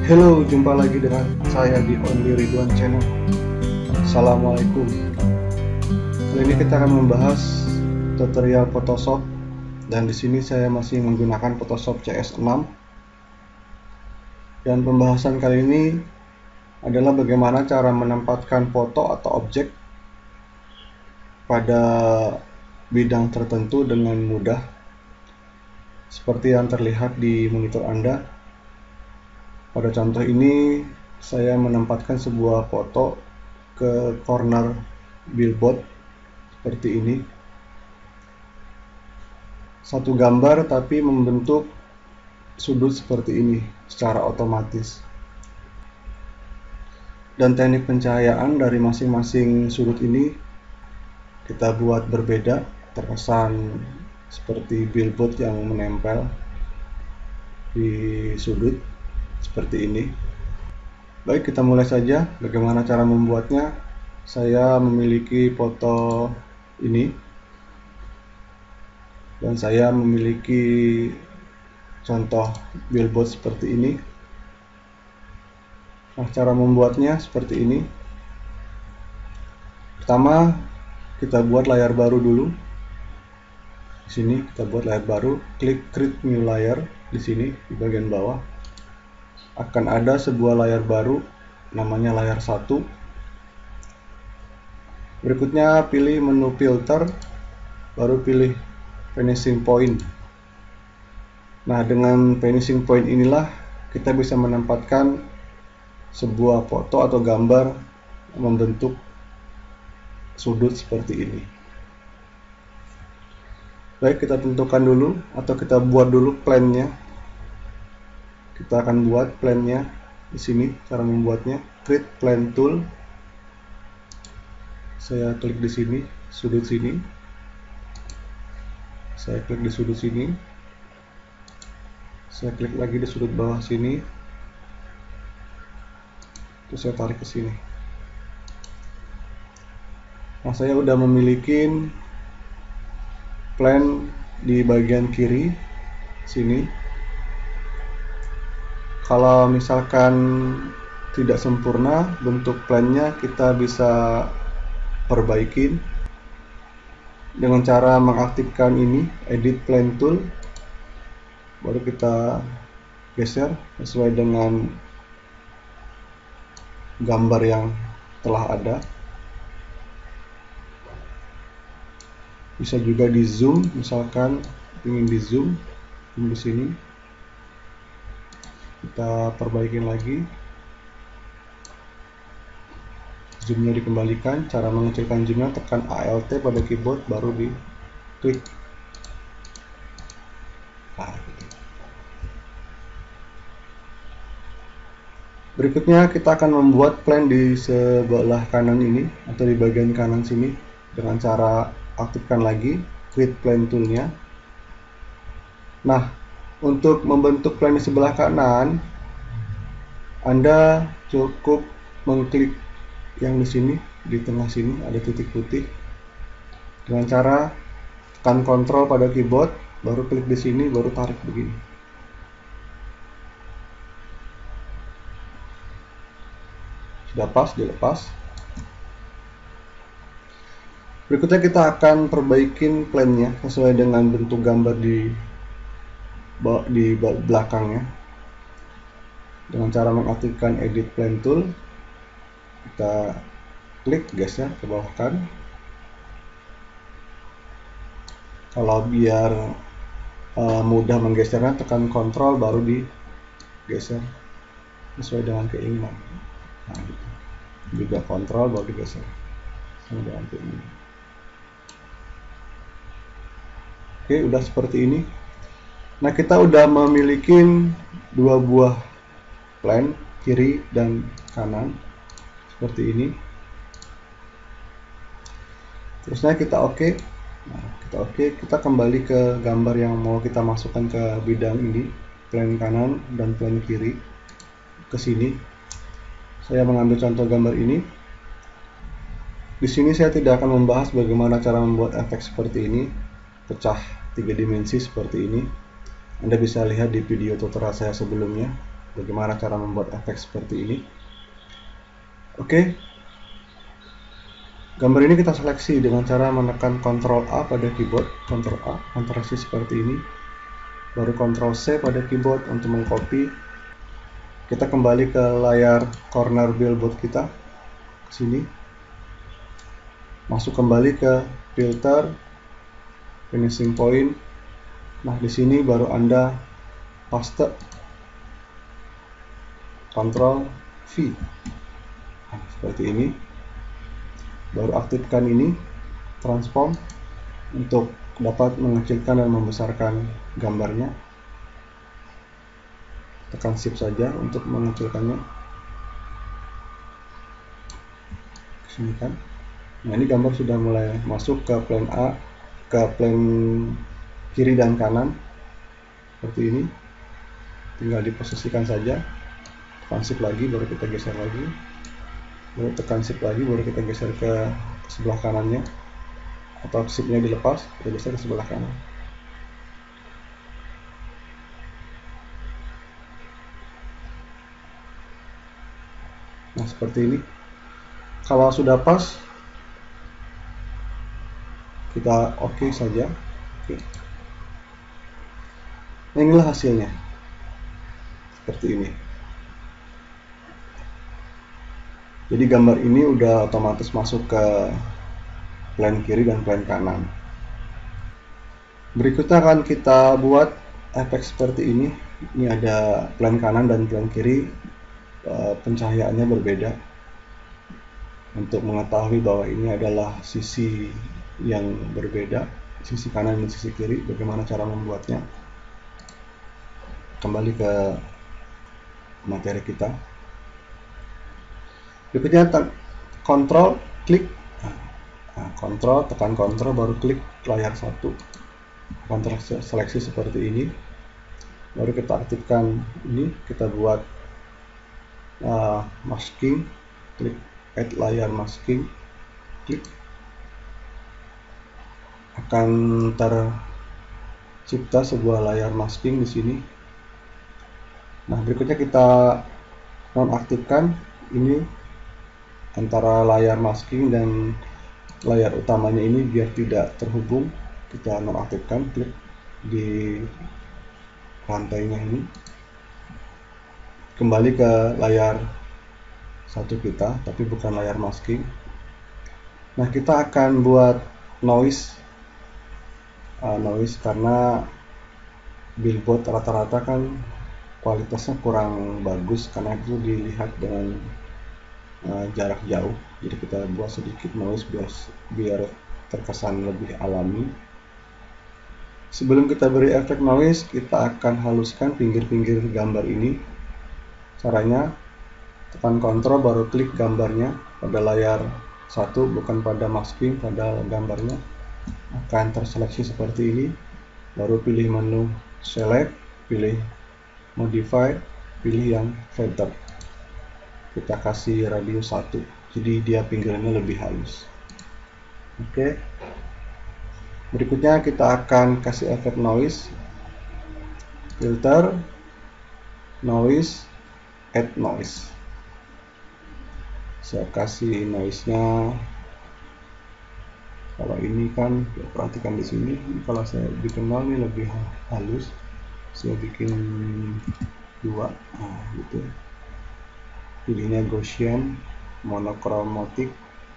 Halo, jumpa lagi dengan saya di Only Ridwan Channel. Assalamualaikum. Kali ini kita akan membahas tutorial Photoshop, dan di sini saya masih menggunakan Photoshop CS6. Dan pembahasan kali ini adalah bagaimana cara menempatkan foto atau objek pada bidang tertentu dengan mudah, seperti yang terlihat di monitor Anda. Pada contoh ini, saya menempatkan sebuah foto ke corner billboard seperti ini. Satu gambar tapi membentuk sudut seperti ini secara otomatis. Dan teknik pencahayaan dari masing-masing sudut ini kita buat berbeda, terkesan seperti billboard yang menempel di sudut seperti ini. Baik, kita mulai saja. Bagaimana cara membuatnya? Saya memiliki foto ini, dan saya memiliki contoh billboard seperti ini. Nah, cara membuatnya seperti ini. Pertama, kita buat layar baru dulu. Di sini kita buat layar baru, klik create new layer di sini di bagian bawah. Akan ada sebuah layar baru, namanya layar 1. Berikutnya pilih menu filter, baru pilih finishing point. Nah, dengan finishing point inilah kita bisa menempatkan sebuah foto atau gambar membentuk sudut seperti ini. Baik, kita tentukan dulu atau kita buat dulu plan-nya. Kita akan buat plan-nya di sini. Cara membuatnya, create plan tool. Saya klik di sini, sudut sini. Saya klik di sudut sini. Saya klik lagi di sudut bawah sini. Terus saya tarik ke sini. Nah, saya udah memiliki plan di bagian kiri sini. Kalau misalkan tidak sempurna bentuk plannya, kita bisa perbaikin dengan cara mengaktifkan ini, edit plan tool. Baru kita geser sesuai dengan gambar yang telah ada. Bisa juga di zoom, misalkan ingin di zoom di sini. Kita perbaikin lagi, zoomnya dikembalikan. Cara mengecilkan zoomnya, tekan Alt pada keyboard baru di klik. Nah, gitu. Berikutnya kita akan membuat plan di sebelah kanan ini atau di bagian kanan sini dengan cara aktifkan lagi create plan toolnya. Nah, untuk membentuk plan di sebelah kanan, Anda cukup mengklik yang di sini, di tengah sini ada titik putih. Dengan cara tekan Ctrl pada keyboard, baru klik di sini, baru tarik begini. Sudah pas, dilepas. Berikutnya kita akan perbaikin plannya sesuai dengan bentuk gambar di belakangnya dengan cara mengaktifkan edit plan tool. Kita klik, geser ke bawah kan. Kalau biar mudah menggesernya, tekan Ctrl baru digeser sesuai dengan keinginan. Nah, gitu. Juga Ctrl baru digeser sama dengan keinginan. Oke, udah seperti ini. Nah, kita udah memiliki dua buah plan, kiri dan kanan seperti ini. Terusnya kita oke. Nah, kita oke, kita kembali ke gambar yang mau kita masukkan ke bidang ini, plan kanan dan plan kiri. Ke sini saya mengambil contoh gambar ini. Di sini saya tidak akan membahas bagaimana cara membuat efek seperti ini, pecah 3 dimensi seperti ini. Anda bisa lihat di video tutorial saya sebelumnya. bagaimana cara membuat efek seperti ini. Oke, gambar ini kita seleksi dengan cara menekan Ctrl A pada keyboard, Ctrl A, Ctrl C seperti ini, baru Ctrl C pada keyboard untuk mengcopy. Kita kembali ke layar corner billboard kita, ke sini, masuk kembali ke filter, finishing point. Nah, di sini baru Anda paste, Ctrl V, nah, seperti ini. Baru aktifkan ini, transform, untuk dapat mengecilkan dan membesarkan gambarnya. Tekan shift saja untuk mengecilkannya. Sini kan. Nah, ini gambar sudah mulai masuk ke plane A, ke plane kiri dan kanan. Seperti ini. Tinggal diposisikan saja. Tekan shift lagi, baru kita geser lagi. Baru tekan shift lagi, baru kita geser ke sebelah kanannya. Atau shiftnya dilepas, kita geser ke sebelah kanan. Nah, seperti ini. Kalau sudah pas, kita oke saja. Oke. Nah, inilah hasilnya. Seperti ini. Jadi gambar ini udah otomatis masuk ke plane kiri dan plane kanan. Berikutnya akan kita buat efek seperti ini. Ini ada plane kanan dan plane kiri, pencahayaannya berbeda. Untuk mengetahui bahwa ini adalah sisi yang berbeda, sisi kanan dan sisi kiri, bagaimana cara membuatnya. Kembali ke materi kita. Berikutnya Ctrl, klik, Ctrl, tekan Ctrl, baru klik layar 1. Akan terseleksi seperti ini. Baru kita aktifkan ini, kita buat masking, klik add layar masking, klik. Akan tercipta sebuah layar masking di sini. Nah, berikutnya kita nonaktifkan ini antara layar masking dan layar utamanya ini biar tidak terhubung. Kita nonaktifkan, klik di rantainya ini. Kembali ke layar 1 kita, tapi bukan layar masking. Nah, kita akan buat noise karena billboard rata-rata kan kualitasnya kurang bagus karena itu dilihat dengan jarak jauh. Jadi kita buat sedikit noise biar terkesan lebih alami. Sebelum kita beri efek noise, kita akan haluskan pinggir-pinggir gambar ini. Caranya tekan Ctrl, baru klik gambarnya pada layar 1, bukan pada masking, pada gambarnya. Akan terseleksi seperti ini. Baru pilih menu select, pilih modify, pilih yang feather. Kita kasih radius 1, jadi dia pinggirnya lebih halus. Oke. Berikutnya kita akan kasih efek noise, filter, noise, add noise. Saya kasih noise-nya, kalau ini kan perhatikan di sini, kalau saya bikin 0 ini lebih halus, saya bikin 2, nah gitu. Pilihnya Gaussian, monochromatic,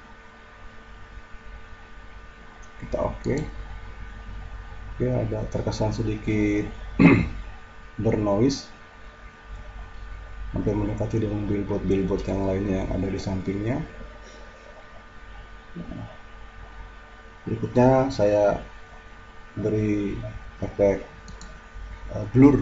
kita oke. Oke, ada terkesan sedikit bernoise, hampir mendekati dengan billboard yang lainnya yang ada di sampingnya. Berikutnya saya beri efek blur,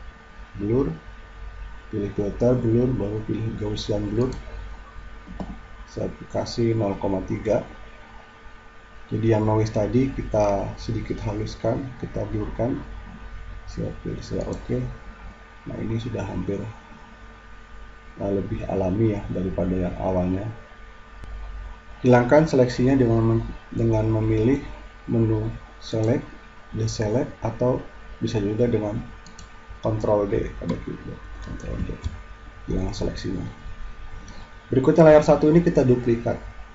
pilih filter, blur, baru pilih Gaussian blur. Saya kasih 0,3. Jadi yang noise tadi kita sedikit haluskan, kita blurkan. Saya pilih oke. Nah, ini sudah hampir lebih alami ya daripada yang awalnya. Hilangkan seleksinya dengan memilih menu select, deselect, atau bisa juga dengan Ctrl D pada keyboard, Ctrl D, hilang seleksinya. Berikutnya layar satu ini kita duplikat.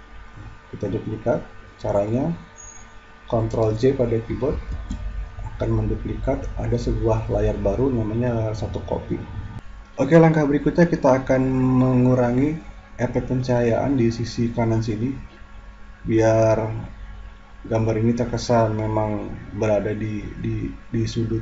Caranya Ctrl J pada keyboard akan menduplikat, ada sebuah layar baru namanya layar satu copy. Oke, langkah berikutnya kita akan mengurangi efek pencahayaan di sisi kanan sini biar gambar ini terkesan memang berada di sudut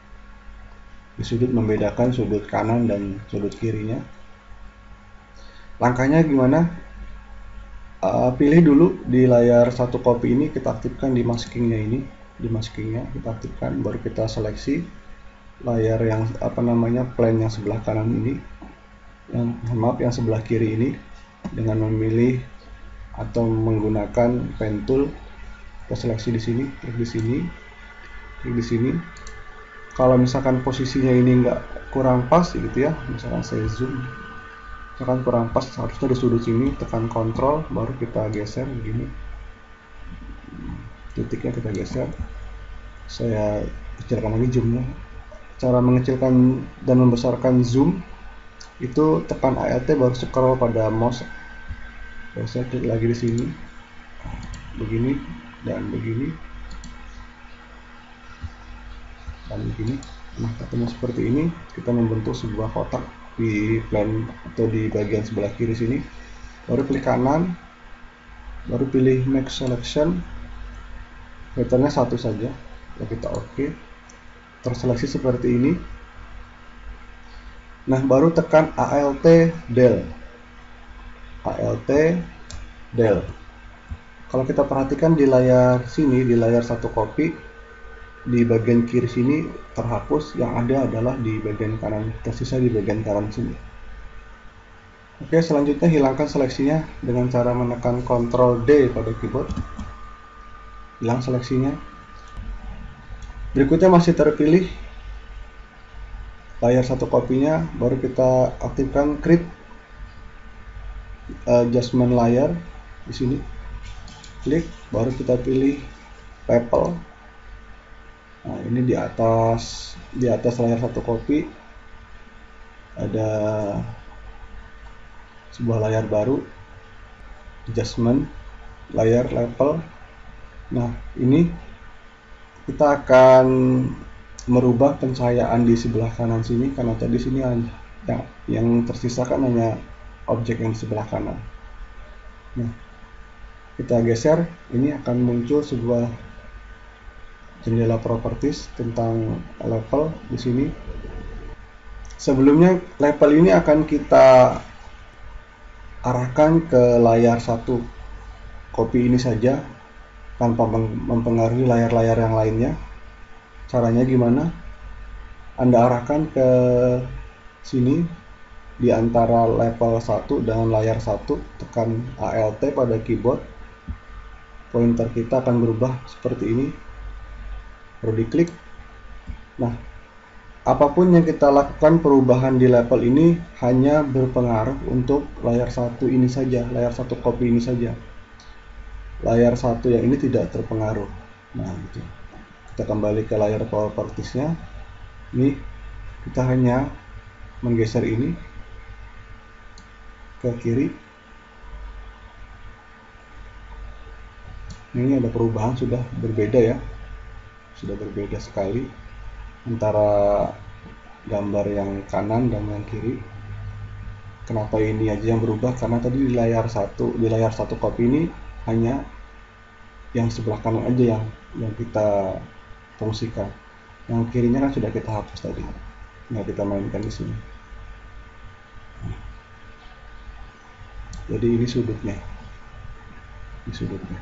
membedakan sudut kanan dan sudut kirinya. Langkahnya gimana? Pilih dulu di layar satu copy ini, kita aktifkan di maskingnya kita aktifkan, baru kita seleksi layar yang plane yang sebelah kanan ini, yang sebelah kiri ini, dengan memilih atau menggunakan pen tool. Kita seleksi di sini, klik di sini. Kalau misalkan posisinya ini kurang pas gitu ya, misalkan saya zoom, misalkan kurang pas, harusnya di sudut sini, tekan Ctrl, baru kita geser begini, titiknya kita geser. Saya kecilkan lagi zoomnya. Cara mengecilkan dan membesarkan zoom itu tekan Alt baru scroll pada mouse. Saya klik lagi di sini, begini dan begini dan begini. Nah, ketemu seperti ini, kita membentuk sebuah kotak di plane atau di bagian sebelah kiri sini. Baru klik kanan, baru pilih make selection, filternya satu saja, lalu kita oke. Terseleksi seperti ini. Nah, baru tekan Alt del. Kalau kita perhatikan di layar sini, di layar satu copy, di bagian kiri sini terhapus, yang ada adalah di bagian kanan, tersisa di bagian kanan sini. Oke, selanjutnya hilangkan seleksinya dengan cara menekan Ctrl D pada keyboard. Hilang seleksinya. Berikutnya masih terpilih layar satu kopinya, baru kita aktifkan create adjustment layer di sini. Klik, baru kita pilih People. Nah, ini di atas layar satu copy ada sebuah layar baru, adjustment layer level. Nah, ini kita akan merubah pencahayaan di sebelah kanan sini, karena tadi sini yang tersisa kan hanya objek yang di sebelah kanan. Nah, kita geser, ini akan muncul sebuah jendela properties tentang level di sini. Sebelumnya level ini akan kita arahkan ke layar satu copy ini saja tanpa mempengaruhi layar-layar yang lainnya. Caranya gimana? Anda arahkan ke sini di antara level 1 dengan layar 1, tekan Alt pada keyboard. Pointer kita akan berubah seperti ini. Baru diklik. Nah, apapun yang kita lakukan perubahan di level ini hanya berpengaruh untuk layar satu ini saja, layar satu copy ini saja. Layar satu yang ini tidak terpengaruh. Nah, gitu. Kita kembali ke layar propertiesnya. Ini kita hanya menggeser ini ke kiri. Ini ada perubahan, sudah berbeda ya. Sudah berbeda sekali antara gambar yang kanan dan yang kiri. Kenapa ini aja yang berubah? Karena tadi di layar satu copy ini hanya yang sebelah kanan aja yang kita fungsikan. Yang kirinya kan sudah kita hapus tadi. Nah, kita mainkan di sini. Jadi ini sudutnya. Ini sudutnya.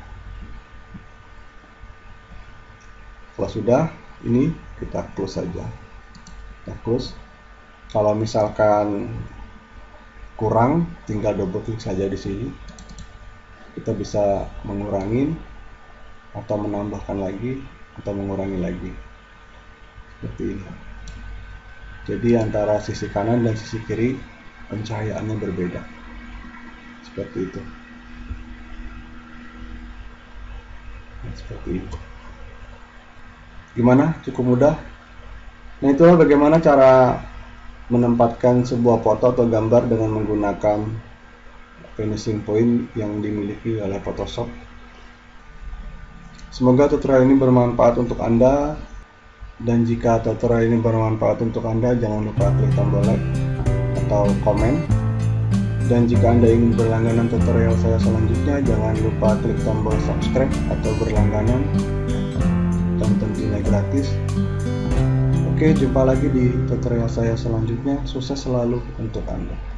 Kalau sudah, ini kita close saja. Kita close. Kalau misalkan kurang, tinggal double klik saja di sini. Kita bisa mengurangi atau menambahkan lagi atau mengurangi lagi. Seperti ini. Jadi antara sisi kanan dan sisi kiri pencahayaannya berbeda. Seperti itu. Nah, seperti itu. Gimana? Cukup mudah? Nah, itulah bagaimana cara menempatkan sebuah foto atau gambar dengan menggunakan finishing point yang dimiliki oleh Photoshop. Semoga tutorial ini bermanfaat untuk Anda, dan jika tutorial ini bermanfaat untuk Anda, jangan lupa klik tombol like atau komen. Dan jika Anda ingin berlangganan tutorial saya selanjutnya, jangan lupa klik tombol subscribe atau berlangganan, dan tentunya gratis. Oke, jumpa lagi di tutorial saya selanjutnya. Sukses selalu untuk Anda.